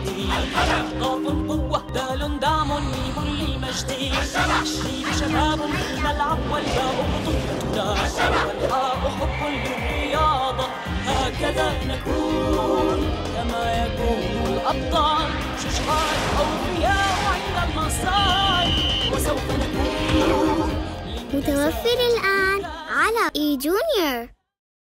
التحدي، قاف قوة دال دعم ميم للمجد، الشيب شباب في الملعب والباء بطولتنا، والحاء حب للرياضة، هكذا نكون كما يكون الأبطال، شجعان أوفياء عند المصائب، وسوف نكون متوفر الآن على إي جونيور.